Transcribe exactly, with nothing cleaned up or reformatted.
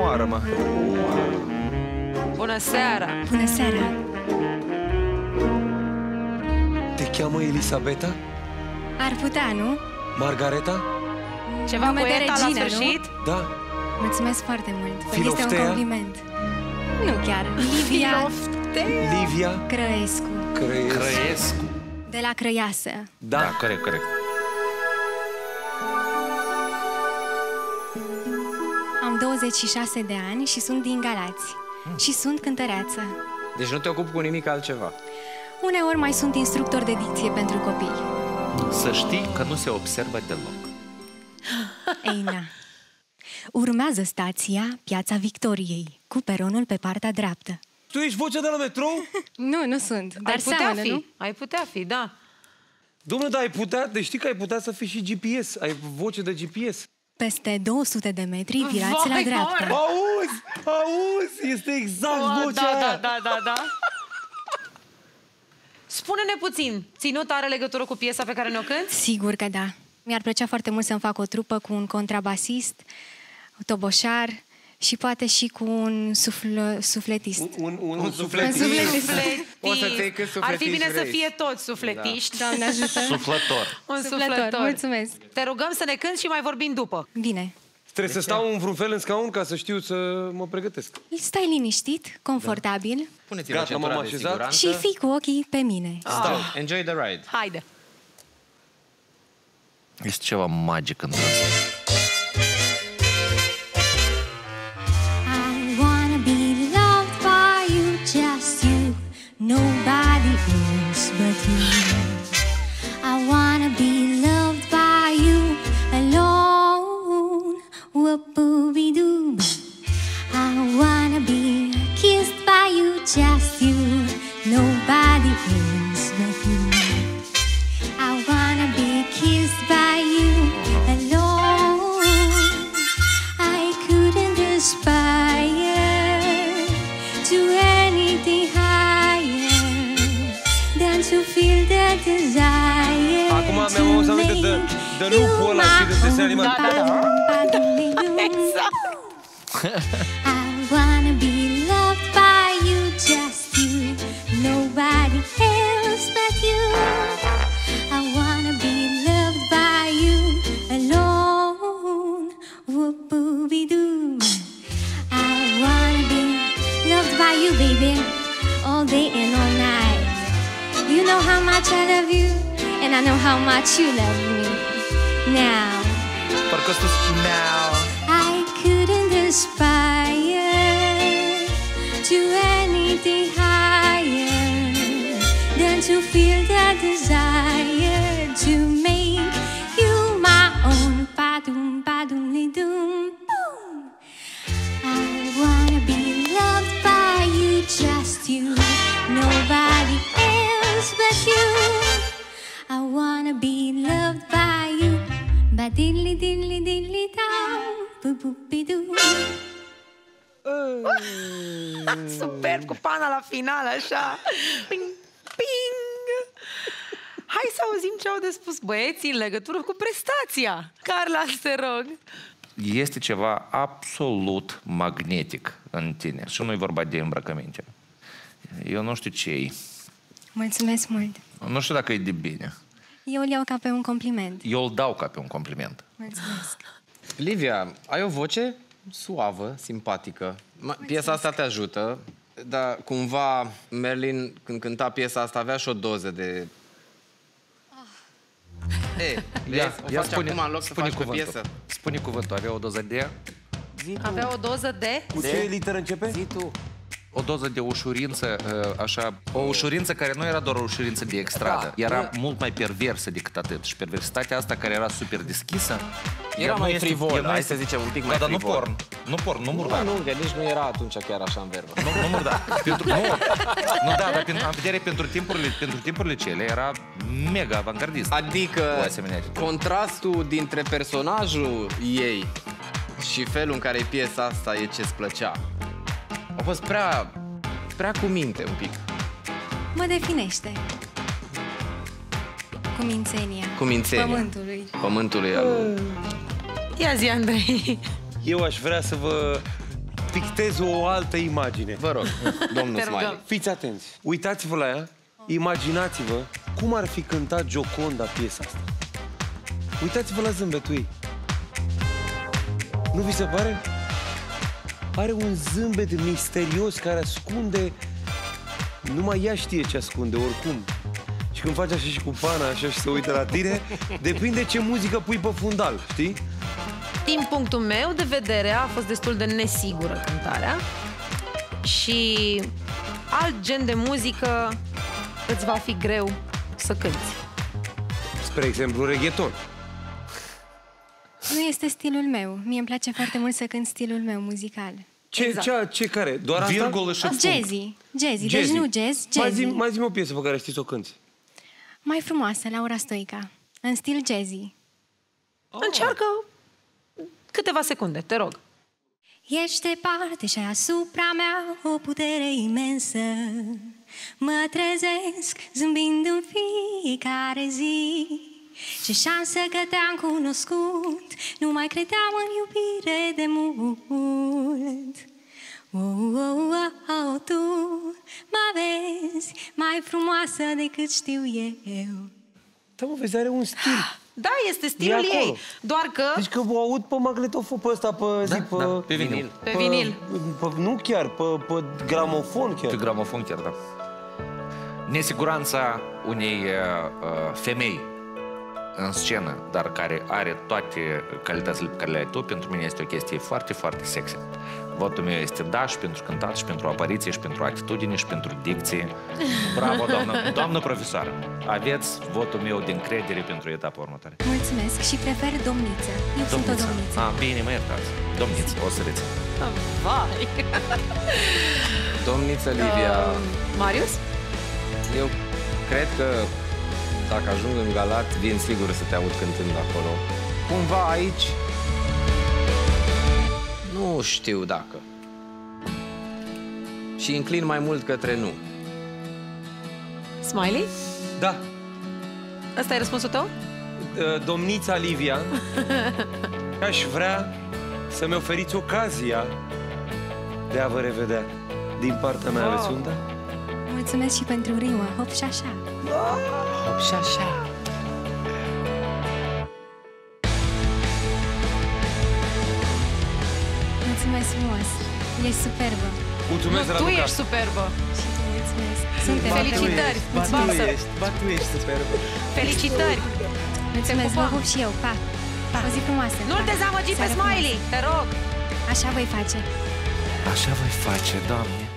moară, mă. Bună seara! Bună seara! Te cheamă Elisabeta? Ar putea, nu? Margareta? Ceva Nume cu de eta la regină, sfârșit? Da. Mulțumesc foarte mult. Este Filoftea? un compliment. Nu chiar. Livia Livia Crăescu. Crăiescu. Crăiescu. De la Crăiasă. Da. Da, corect, corect. Am douăzeci și șase de ani și sunt din Galați. Mm. Și sunt cântăreață. Deci nu te ocupi cu nimic altceva. Uneori mai sunt instructor de dicție pentru copii. Să știi că nu se observă deloc. Ei, na. Urmează stația Piața Victoriei, cu peronul pe partea dreaptă. Tu ești vocea de la metrou? Nu, nu sunt, dar Ai putea seamănă, fi, nu? ai putea fi, da. Dom'le, dar ai putea, deci știi că ai putea să fii și G P S. Ai voce de G P S. Peste două sute de metri, virați Vai, la dreapta. mor! Auzi, auzi, este exact Oh, vocea da, aia. da, da, da, da. Spune-ne puțin, ținut are legătură cu piesa pe care ne-o cânti? Sigur că da. Mi-ar plăcea foarte mult să-mi fac o trupă cu un contrabasist, un toboșar și poate și cu un sufl sufletist. Un, un, un, un Un sufletist. sufletist. Poți să-ți iei cât Ar fi sufletiști bine să vrei. fie toți sufletiști. Doamne ajută. Suflător. Un Suflător, suflător. mulțumesc. Te rugăm să ne cânti și mai vorbim după. Bine. Trebuie să stau în vreun fel în scaun ca să știu să mă pregătesc. Stai liniștit, confortabil Puneți-vă Gata, centura m-am de așezat. siguranță. și fii cu ochii pe mine. Stau. Enjoy the ride. Haide. Este ceva magic în asta. I wanna be loved by you, just you, nobody else but you. I wanna be loved by you alone, whoop-booby-doo. I wanna be kissed by you, just you, nobody else but you. I wanna be kissed by you alone. I couldn't aspire to anything higher than to feel that desire. Acum mi-am auzit aminte de, de lupul ăla și de desen animat. Exact. I wanna be loved by you, just you, nobody else but you. I wanna be loved by you alone, whoop-booby-doo. I wanna be loved by you, baby, all day and all night. You know how much I love you, and I know how much you love me. Now Parcă tu now. I couldn't aspire to anything higher than to feel that desire to make you my own. Ba-dum, ba-dum-li-dum, boom. I wanna be loved by you, just you, nobody else but you. I wanna be loved by you, ba-diddly-diddly-diddly-down, boo-boo-be-doo. Superb, cu pana la final, așa. Ping, ping. Hai să auzim ce au de spus băieții în legătură cu prestația. Carla, te rog. Este ceva absolut magnetic în tine. Și nu e vorba de îmbrăcăminte. Eu nu știu ce e. Mulțumesc mult. Nu știu dacă e de bine. Eu îl iau ca pe un compliment. Eu îl dau ca pe un compliment. Mulțumesc. Livia, ai o voce suavă, simpatică. Ma- Piesa asta te ajută, dar cumva Merlin, când cânta piesa asta, avea și o doză de... Ei, Ia, o ia faci spune, acum în loc să spune faci pe cuvântul. piesă. Spune cuvântul. Avea o doză de... Avea o doză de... Cu ce literă începe? Zi tu. O doză de ușurință, așa, o ușurință care nu era doar o ușurință de extradă, era mult mai perversă decât atât. Și perversitatea asta care era super deschisă, Era ea mai nu este- frivol, ea nu hai este- să zicem un pic Da, mai dar nu frivol. porn, nu porn, nu Nu, murdar. nu, că nici nu era atunci chiar așa în verbă. Nu, nu murdar. Pentru, nu, nu, da, dar în vedere pentru timpurile, pentru timpurile cele era mega avangardist. Adică Cu asemenea. contrastul dintre personajul ei și felul în care e piesa asta e ce-ți plăcea. A fost prea, prea cu minte un pic. Mă definește. Cu mințenia. Cu mințenia. Pământului. Pământului al lui. Ia zi, Andrei. Eu aș vrea să vă pictez o altă imagine. Vă rog, domnul Te rugăm. Smiley. Fiți atenți. Uitați-vă la ea. Imaginați-vă cum ar fi cântat Gioconda piesa asta. Uitați-vă la zâmbetul ei. Nu vi se pare? Are un zâmbet misterios care ascunde... Numai ea știe ce ascunde, oricum. Și când faci așa și cu pana, așa și se uită la tine, depinde ce muzică pui pe fundal, știi? Din punctul meu de vedere, a fost destul de nesigură cântarea și alt gen de muzică îți va fi greu să cânti. Spre exemplu, reggaeton. Nu este stilul meu. Mie îmi place foarte mult să cânt stilul meu muzical. Ce, Exact. ce, ce care? Doar asta? Virgulă și punct. Jazzy. Jazzy. Deci Jazzy. nu jazz, Mai jazzy. zi, mai zi o piesă pe care știi să o cânti. Mai frumoasă, Laura Stoica. În stil jazzy. Încearcă câteva secunde, te rog. Ești departe și ai asupra mea o putere imensă. Mă trezesc zâmbind în fiecare zi. Ce șansă că te-am cunoscut, nu mai credeam în iubire de mult. Oh, oh, oh, oh, tu mă vezi mai frumoasă decât știu eu. Da, mă, vezi, are un stil. Da, este stilul E acolo. ei, doar că Deci că o aud pe magnetofon pe ăsta, pe, zi, pe, da, pe vinil. pe vinil. Pe, nu chiar, pe, pe gramofon chiar. Pe gramofon chiar, da. Nesiguranța unei uh, femei în scenă, dar care are toate calitățile pe care le ai tu, pentru mine este o chestie foarte, foarte sexy. Votul meu este da și pentru cântat, și pentru apariție, și pentru atitudine, și pentru dicție. Bravo, doamnă, doamnă profesoară! Aveți votul meu de încredere pentru etapa următoare. Mulțumesc și prefer domniță. Eu sunt o domniță. Ah, bine, mă iertați. Domniță, o să rețin. Vai! Domniță Livia, Uh, Marius? eu cred că dacă ajung în Galați, vin sigur să te aud cântând acolo. Cumva aici, nu știu dacă. Și înclin mai mult către nu. Smiley? Da. Ăsta e răspunsul tău? Domnița Livia, aș vrea să-mi oferiți ocazia de a vă revedea. Din partea mea, Wow. aveți unda? Mulțumesc și pentru rimă. Hop și așa. Hop și așa. Mulțumesc frumos. Ești superbă. Mulțumesc, Nu, tu Raluca. ești superbă. Și tu mulțumesc. Suntem. Felicitări! Ba tu Babsă. ești, ba tu ești superbă. Felicitări! Mulțumesc, Te vă pupăm. pup și eu. Pa. Pa. O zi frumoasă. Nu-l Pa. dezamăgi pe Seară Smiley, frumoasă. te rog! Așa voi face. Așa voi face, Doamne.